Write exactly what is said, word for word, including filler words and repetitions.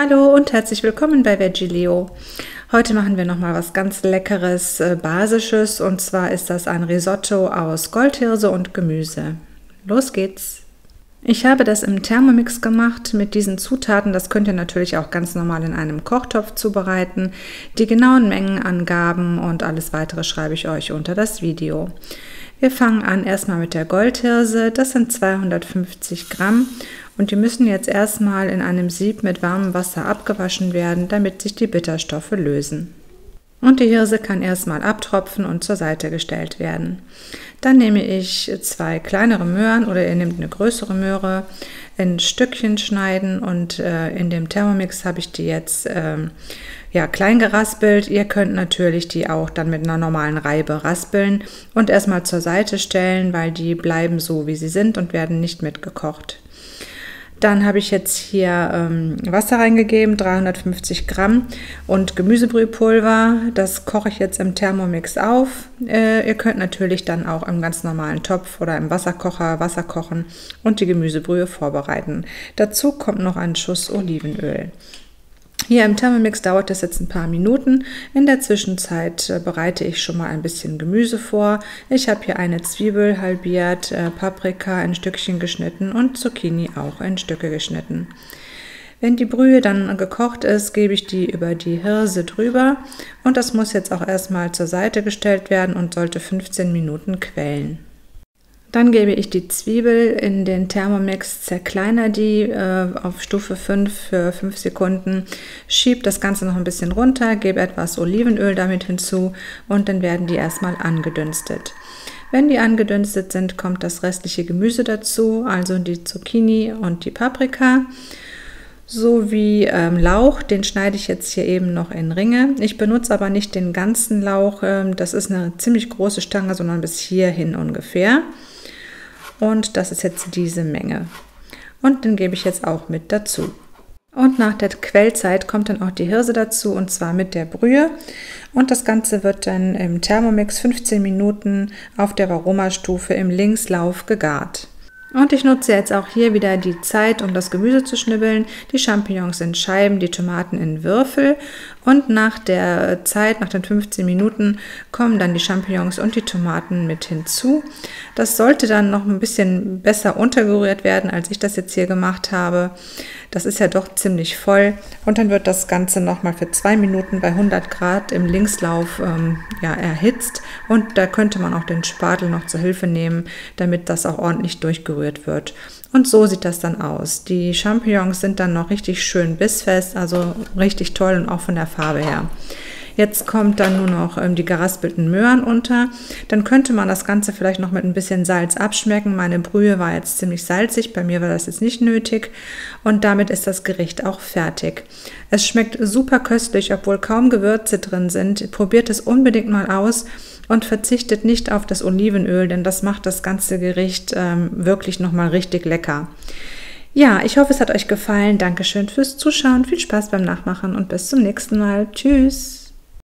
Hallo und herzlich willkommen bei Vegilio. Heute machen wir nochmal was ganz Leckeres, äh, Basisches, und zwar ist das ein Risotto aus Goldhirse und Gemüse. Los geht's! Ich habe das im Thermomix gemacht mit diesen Zutaten. Das könnt ihr natürlich auch ganz normal in einem Kochtopf zubereiten. Die genauen Mengenangaben und alles weitere schreibe ich euch unter das Video. Wir fangen an erstmal mit der Goldhirse. Das sind zweihundertfünfzig Gramm und die müssen jetzt erstmal in einem Sieb mit warmem Wasser abgewaschen werden, damit sich die Bitterstoffe lösen. Und die Hirse kann erstmal abtropfen und zur Seite gestellt werden. Dann nehme ich zwei kleinere Möhren oder ihr nehmt eine größere Möhre, in Stückchen schneiden und äh, in dem Thermomix habe ich die jetzt äh, ja, klein geraspelt. Ihr könnt natürlich die auch dann mit einer normalen Reibe raspeln und erstmal zur Seite stellen, weil die bleiben so, wie sie sind und werden nicht mitgekocht. Dann habe ich jetzt hier ähm, Wasser reingegeben, dreihundertfünfzig Gramm, und Gemüsebrühpulver. Das koche ich jetzt im Thermomix auf. Äh, ihr könnt natürlich dann auch im ganz normalen Topf oder im Wasserkocher Wasser kochen und die Gemüsebrühe vorbereiten. Dazu kommt noch ein Schuss Olivenöl. Hier im Thermomix dauert das jetzt ein paar Minuten. In der Zwischenzeit äh, bereite ich schon mal ein bisschen Gemüse vor. Ich habe hier eine Zwiebel halbiert, äh, Paprika in Stückchen geschnitten und Zucchini auch in Stücke geschnitten. Wenn die Brühe dann gekocht ist, gebe ich die über die Hirse drüber und das muss jetzt auch erstmal zur Seite gestellt werden und sollte fünfzehn Minuten quellen. Dann gebe ich die Zwiebel in den Thermomix, zerkleinere die äh, auf Stufe fünf für fünf Sekunden, schiebe das Ganze noch ein bisschen runter, gebe etwas Olivenöl damit hinzu und dann werden die erstmal angedünstet. Wenn die angedünstet sind, kommt das restliche Gemüse dazu, also die Zucchini und die Paprika. Sowie ähm, Lauch, den schneide ich jetzt hier eben noch in Ringe. Ich benutze aber nicht den ganzen Lauch, ähm, das ist eine ziemlich große Stange, sondern bis hierhin ungefähr. Und das ist jetzt diese Menge. Und den gebe ich jetzt auch mit dazu. Und nach der Quellzeit kommt dann auch die Hirse dazu, und zwar mit der Brühe. Und das Ganze wird dann im Thermomix fünfzehn Minuten auf der Varoma-Stufe im Linkslauf gegart. Und ich nutze jetzt auch hier wieder die Zeit, um das Gemüse zu schnibbeln. Die Champignons in Scheiben, die Tomaten in Würfel. Und nach der Zeit, nach den fünfzehn Minuten, kommen dann die Champignons und die Tomaten mit hinzu. Das sollte dann noch ein bisschen besser untergerührt werden, als ich das jetzt hier gemacht habe. Das ist ja doch ziemlich voll. Und dann wird das Ganze nochmal für zwei Minuten bei hundert Grad im Linkslauf ähm, ja, erhitzt. Und da könnte man auch den Spatel noch zur Hilfe nehmen, damit das auch ordentlich durchgerührt wird. Und so sieht das dann aus. Die Champignons sind dann noch richtig schön bissfest, also richtig toll und auch von der Farbe her. Jetzt kommt dann nur noch ähm, die geraspelten Möhren unter. Dann könnte man das Ganze vielleicht noch mit ein bisschen Salz abschmecken. Meine Brühe war jetzt ziemlich salzig, bei mir war das jetzt nicht nötig. Und damit ist das Gericht auch fertig. Es schmeckt super köstlich, obwohl kaum Gewürze drin sind. Probiert es unbedingt mal aus und verzichtet nicht auf das Olivenöl, denn das macht das ganze Gericht ähm, wirklich nochmal richtig lecker. Ja, ich hoffe, es hat euch gefallen. Dankeschön fürs Zuschauen, viel Spaß beim Nachmachen und bis zum nächsten Mal. Tschüss!